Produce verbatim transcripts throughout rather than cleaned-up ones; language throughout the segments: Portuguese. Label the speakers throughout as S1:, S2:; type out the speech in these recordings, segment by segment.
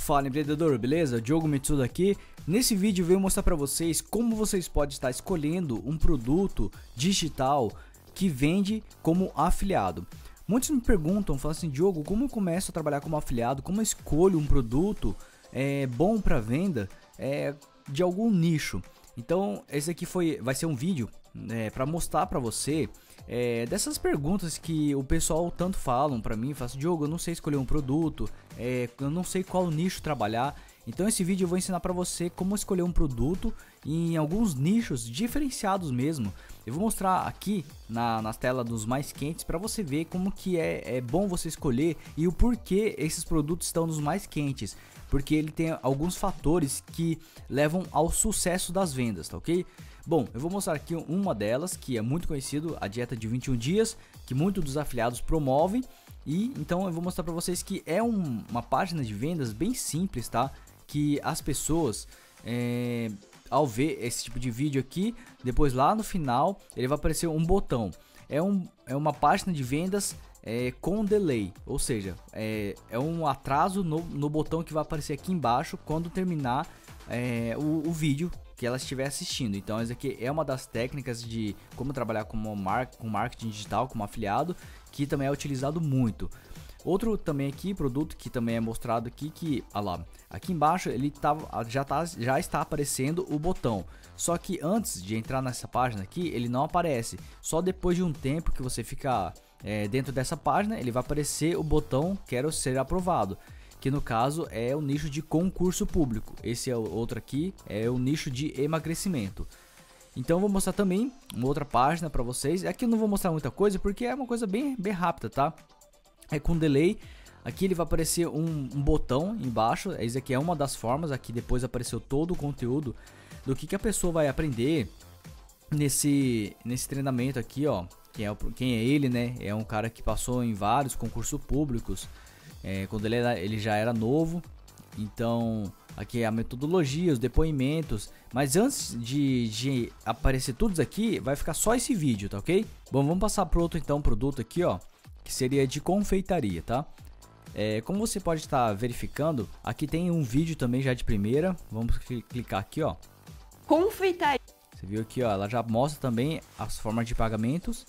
S1: Fala empreendedor, beleza? Diogo Mitsuda aqui. Nesse vídeo eu venho mostrar para vocês como vocês podem estar escolhendo um produto digital que vende como afiliado. Muitos me perguntam, falam assim, Diogo, como eu começo a trabalhar como afiliado? Como eu escolho um produto é, bom para venda é, de algum nicho? Então esse aqui foi, vai ser um vídeo é, para mostrar para você é, dessas perguntas que o pessoal tanto falam para mim, falam assim, Diogo, eu não sei escolher um produto, é, eu não sei qual nicho trabalhar. Então esse vídeo eu vou ensinar para você como escolher um produto em alguns nichos diferenciados mesmo. Eu vou mostrar aqui na, na tela dos mais quentes para você ver como que é, é bom você escolher e o porquê esses produtos estão nos mais quentes. Porque ele tem alguns fatores que levam ao sucesso das vendas, tá ok? Bom, eu vou mostrar aqui uma delas que é muito conhecido, a dieta de vinte e um dias, que muitos dos afiliados promovem. E então eu vou mostrar para vocês que é um, uma página de vendas bem simples, tá? Que as pessoas, é, ao ver esse tipo de vídeo aqui, depois lá no final ele vai aparecer um botão. É, um, é uma página de vendas é, com delay, ou seja, é, é um atraso no, no botão que vai aparecer aqui embaixo quando terminar é, o, o vídeo que ela estiver assistindo. Então essa aqui é uma das técnicas de como trabalhar como mar com marketing digital, como afiliado, que também é utilizado muito. Outro também aqui, produto que também é mostrado aqui, que, olha lá, aqui embaixo ele tá, já, tá, já está aparecendo o botão. Só que antes de entrar nessa página aqui, ele não aparece. Só depois de um tempo que você fica é, dentro dessa página, ele vai aparecer o botão quero ser aprovado. Que no caso é o nicho de concurso público. Esse é o outro aqui, é o nicho de emagrecimento. Então eu vou mostrar também uma outra página para vocês. Aqui eu não vou mostrar muita coisa porque é uma coisa bem, bem rápida, tá? É com delay. Aqui ele vai aparecer um, um botão embaixo. Esse aqui é uma das formas. Aqui depois apareceu todo o conteúdo do que, que a pessoa vai aprender nesse, nesse treinamento aqui, ó. Quem é, quem é ele, né? É um cara que passou em vários concursos públicos. É, quando ele, era, ele já era novo. Então aqui é a metodologia, os depoimentos. Mas antes de, de aparecer tudo isso aqui, vai ficar só esse vídeo, tá ok? Bom, vamos passar para outro então produto aqui, ó, que seria de confeitaria, tá? É, como você pode estar verificando, aqui tem um vídeo também já de primeira. Vamos clicar aqui, ó.
S2: Confeitaria.
S1: Você viu aqui, ó, ela já mostra também as formas de pagamentos.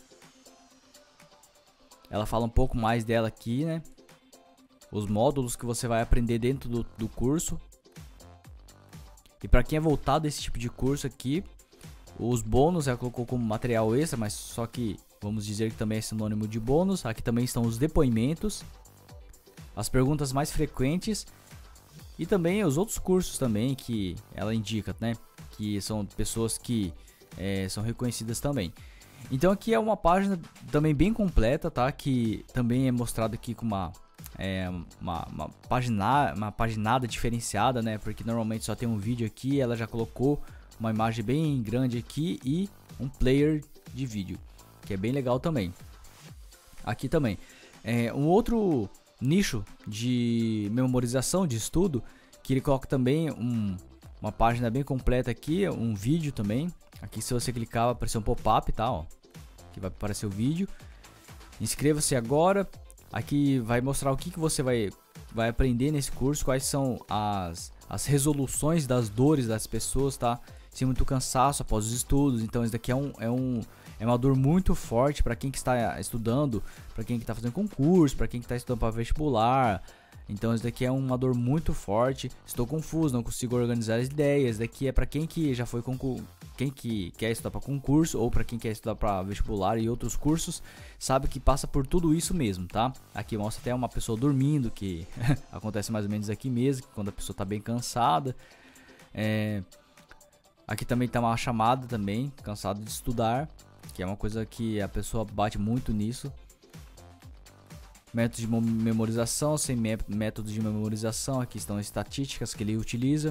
S1: Ela fala um pouco mais dela aqui, né? Os módulos que você vai aprender dentro do, do curso. E para quem é voltado a esse tipo de curso aqui, os bônus ela colocou como material extra, mas só que vamos dizer que também é sinônimo de bônus. Aqui também estão os depoimentos, as perguntas mais frequentes e também os outros cursos também que ela indica, né? Que são pessoas que é, são reconhecidas também. Então aqui é uma página também bem completa, tá? Que também é mostrado aqui com uma é, uma, uma, pagina, uma paginada diferenciada, né? Porque normalmente só tem um vídeo aqui, ela já colocou uma imagem bem grande aqui e um player de vídeo, que é bem legal também. Aqui também é um outro nicho de memorização, de estudo, que ele coloca também um, uma página bem completa aqui, um vídeo também. Aqui se você clicar vai aparecer um pop-up, tá, ó, que vai aparecer o vídeo. Inscreva-se agora. Aqui vai mostrar o que, que você vai, vai aprender nesse curso, quais são as, as resoluções das dores das pessoas, tá? Sem muito cansaço após os estudos. Então isso daqui é, um, é, um, é uma dor muito forte para quem que está estudando, para quem que está fazendo concurso, para quem que está estudando para vestibular. Então isso daqui é uma dor muito forte. Estou confuso, não consigo organizar as ideias. Isso daqui é para quem que já foi concurso, quem que quer estudar para concurso ou para quem quer estudar para vestibular e outros cursos, sabe que passa por tudo isso mesmo, tá? Aqui mostra até uma pessoa dormindo, que acontece mais ou menos aqui mesmo, quando a pessoa está bem cansada. É... Aqui também está uma chamada também, cansado de estudar, que é uma coisa que a pessoa bate muito nisso. Métodos de memorização, sem métodos de memorização, aqui estão as estatísticas que ele utiliza.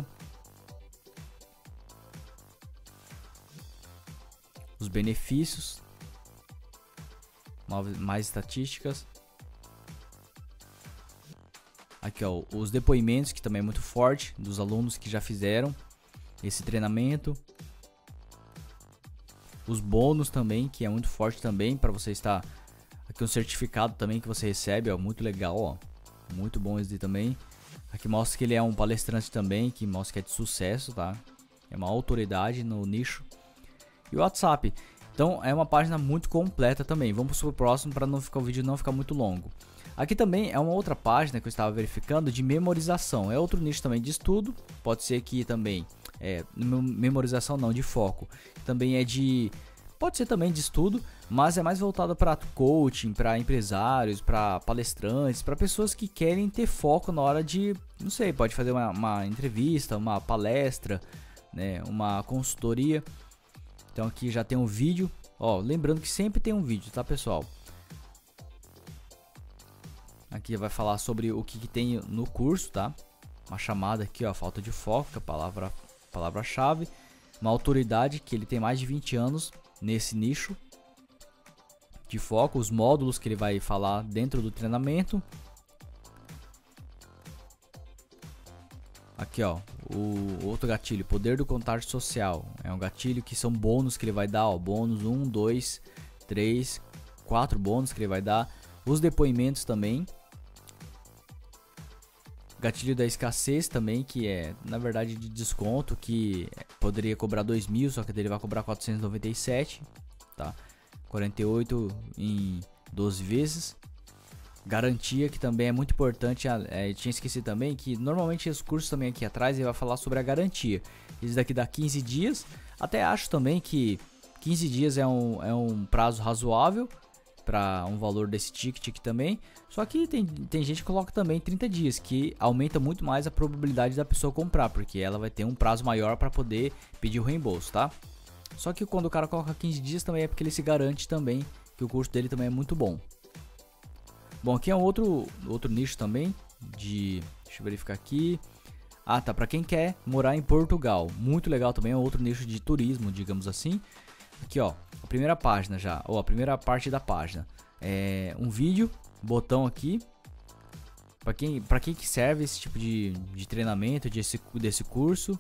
S1: Os benefícios, mais estatísticas. Aqui, ó, os depoimentos, que também é muito forte, dos alunos que já fizeram esse treinamento. Os bônus também, que é muito forte também para você estar. Aqui um certificado também que você recebe, ó, muito legal, ó, muito bom esse também. Aqui mostra que ele é um palestrante também, que mostra que é de sucesso, tá? É uma autoridade no nicho. E o WhatsApp. Então é uma página muito completa também. Vamos pro próximo para não ficar o vídeo não ficar muito longo. Aqui também é uma outra página que eu estava verificando de memorização. É outro nicho também de estudo. Pode ser que também é memorização não, de foco. Também é de pode ser também de estudo, mas é mais voltado para coaching, para empresários, para palestrantes, para pessoas que querem ter foco na hora de, não sei, pode fazer uma, uma entrevista, uma palestra, né, uma consultoria. Então aqui já tem um vídeo, ó, lembrando que sempre tem um vídeo, tá, pessoal? Aqui vai falar sobre o que, que tem no curso, tá? Uma chamada aqui, ó, falta de foco, que é a palavra, palavra-chave. Uma autoridade que ele tem mais de vinte anos nesse nicho de foco, os módulos que ele vai falar dentro do treinamento. Aqui, ó, o outro gatilho, poder do contágio social. É um gatilho que são bônus que ele vai dar, ó, bônus um, dois, três, quatro bônus que ele vai dar. Os depoimentos também. Gatilho da escassez também, que é na verdade de desconto, que poderia cobrar dois mil, só que ele vai cobrar quatrocentos e noventa e sete, tá? quarenta e oito em doze vezes. Garantia, que também é muito importante, é, tinha esquecido também que normalmente os cursos também aqui atrás ele vai falar sobre a garantia. Isso daqui dá quinze dias, até acho também que quinze dias é um, é um prazo razoável para um valor desse ticket aqui também. Só que tem, tem gente que coloca também trinta dias, que aumenta muito mais a probabilidade da pessoa comprar, porque ela vai ter um prazo maior para poder pedir o reembolso, tá? Só que quando o cara coloca quinze dias também é porque ele se garante também que o curso dele também é muito bom. Bom, aqui é um outro, outro nicho também de... Deixa eu verificar aqui. Ah, tá, para quem quer morar em Portugal. Muito legal também, é outro nicho de turismo, digamos assim. Aqui, ó, a primeira página já, ou a primeira parte da página. É um vídeo, botão aqui. Para quem, para quem que serve esse tipo de, de treinamento, de esse, desse curso.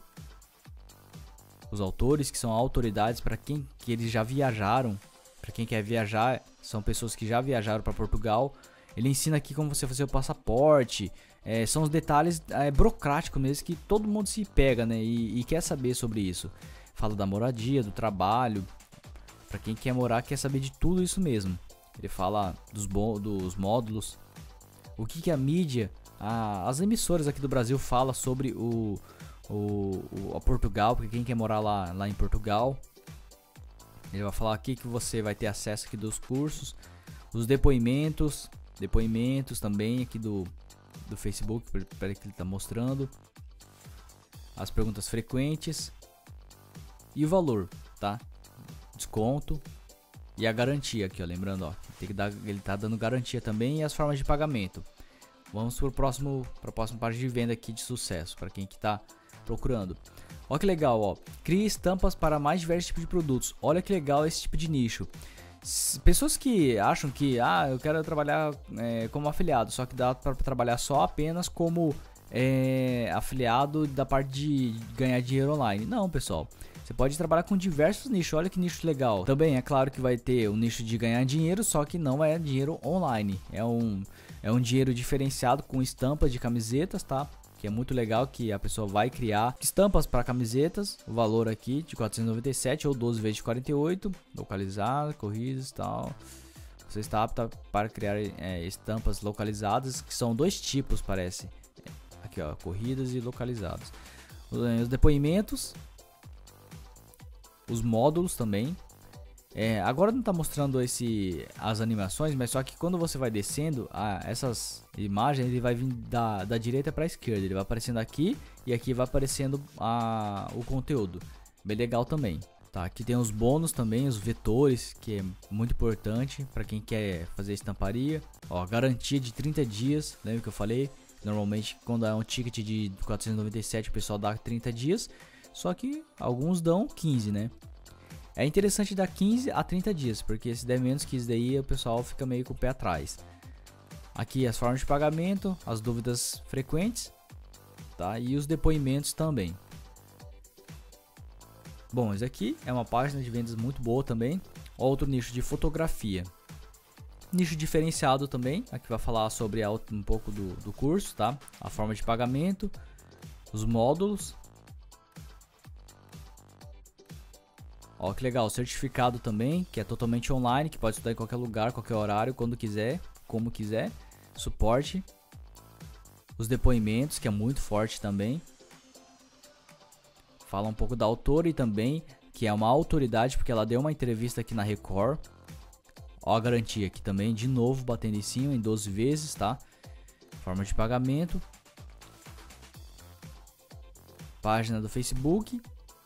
S1: Os autores, que são autoridades, para quem que eles já viajaram. Para quem quer viajar, são pessoas que já viajaram para Portugal. Ele ensina aqui como você fazer o passaporte. É, são os detalhes é, burocráticos mesmo que todo mundo se pega, né? E, e quer saber sobre isso. Fala da moradia, do trabalho. Para quem quer morar, quer saber de tudo isso mesmo. Ele fala dos, dos módulos. O que, que a mídia, a, as emissoras aqui do Brasil falam sobre o, o, o a Portugal. Porque quem quer morar lá, lá em Portugal. Ele vai falar aqui que você vai ter acesso aqui dos cursos. Os depoimentos. Depoimentos também aqui do, do Facebook, para que ele está mostrando. As perguntas frequentes. E o valor, tá? Desconto. E a garantia aqui, ó. Lembrando, ó. Tem que dar, ele tá dando garantia também. E as formas de pagamento. Vamos para o próximo, para a próxima página de venda aqui de sucesso. Para quem que tá procurando. Olha que legal, ó. Crie estampas para mais diversos tipos de produtos. Olha que legal esse tipo de nicho. Pessoas que acham que ah, eu quero trabalhar é, como afiliado, só que dá para trabalhar só apenas como é, afiliado da parte de ganhar dinheiro online. Não, pessoal, você pode trabalhar com diversos nichos. Olha que nicho legal. Também é claro que vai ter um nicho de ganhar dinheiro, só que não é dinheiro online. É um, é um dinheiro diferenciado com estampas de camisetas, tá? Que é muito legal, que a pessoa vai criar estampas para camisetas, o valor aqui de quatrocentos e noventa e sete ou doze vezes de quarenta e oito, localizado, corridas e tal. Você está apta para criar é, estampas localizadas, que são dois tipos, parece. Aqui, ó, corridas e localizados. Os depoimentos, os módulos também. É, agora não está mostrando esse, as animações, mas só que quando você vai descendo, a, essas imagens ele vai vir da, da direita para a esquerda. Ele vai aparecendo aqui e aqui vai aparecendo a, o conteúdo. Bem legal também. Tá, aqui tem os bônus também, os vetores, que é muito importante para quem quer fazer estamparia. Ó, garantia de trinta dias, lembra que eu falei? Normalmente quando é um ticket de quatrocentos e noventa e sete o pessoal dá trinta dias, só que alguns dão quinze, né? É interessante dar quinze a trinta dias, porque se der menos que isso daí, o pessoal fica meio com o pé atrás. Aqui as formas de pagamento, as dúvidas frequentes, tá? E os depoimentos também. Bom, isso aqui é uma página de vendas muito boa também. Outro nicho de fotografia. nicho diferenciado também, aqui vai falar sobre a, um pouco do, do curso, tá? A forma de pagamento, os módulos. Ó, que legal, certificado também, que é totalmente online, que pode estudar em qualquer lugar, qualquer horário, quando quiser, como quiser. Suporte. Os depoimentos, que é muito forte também. Fala um pouco da autora e também, que é uma autoridade, porque ela deu uma entrevista aqui na Record. Ó a garantia aqui também, de novo, batendo em cima, em doze vezes, tá? Forma de pagamento. Página do Facebook.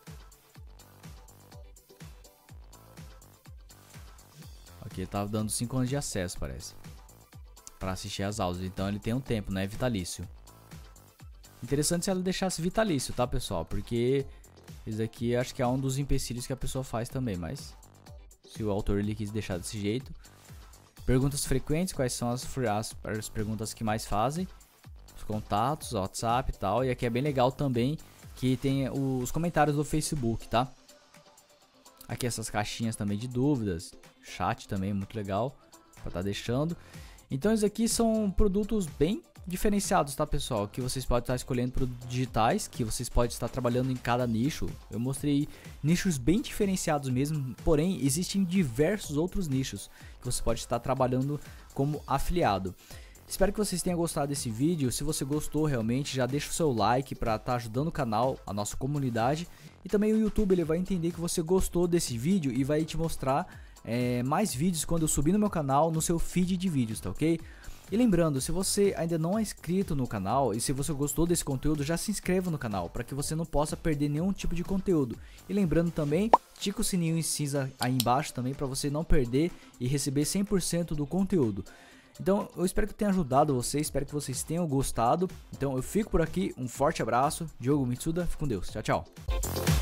S1: Aqui ele tava dando cinco anos de acesso, parece, para assistir as aulas. Então ele tem um tempo, né? Vitalício. Interessante se ela deixasse vitalício, tá, pessoal? Porque isso aqui acho que é um dos empecilhos que a pessoa faz também, mas se o autor ele quis deixar desse jeito. Perguntas frequentes, quais são as, as, as perguntas que mais fazem? Os contatos, WhatsApp e tal. E aqui é bem legal também que tem os comentários do Facebook, tá? Aqui essas caixinhas também de dúvidas, chat também muito legal para estar deixando. Então esses aqui são produtos bem diferenciados, tá, pessoal? Que vocês podem estar escolhendo produtos digitais, que vocês podem estar trabalhando em cada nicho. Eu mostrei nichos bem diferenciados mesmo, porém existem diversos outros nichos que você pode estar trabalhando como afiliado. Espero que vocês tenham gostado desse vídeo. Se você gostou realmente, já deixa o seu like para estar ajudando o canal, a nossa comunidade. E também o YouTube ele vai entender que você gostou desse vídeo e vai te mostrar é, mais vídeos quando eu subir no meu canal, no seu feed de vídeos, tá ok? E lembrando, se você ainda não é inscrito no canal e se você gostou desse conteúdo, já se inscreva no canal para que você não possa perder nenhum tipo de conteúdo. E lembrando também, tica o sininho em cinza aí embaixo também para você não perder e receber cem por cento do conteúdo. Então eu espero que tenha ajudado vocês, espero que vocês tenham gostado. Então eu fico por aqui, um forte abraço, Diogo Mitsuda, fique com Deus, tchau, tchau.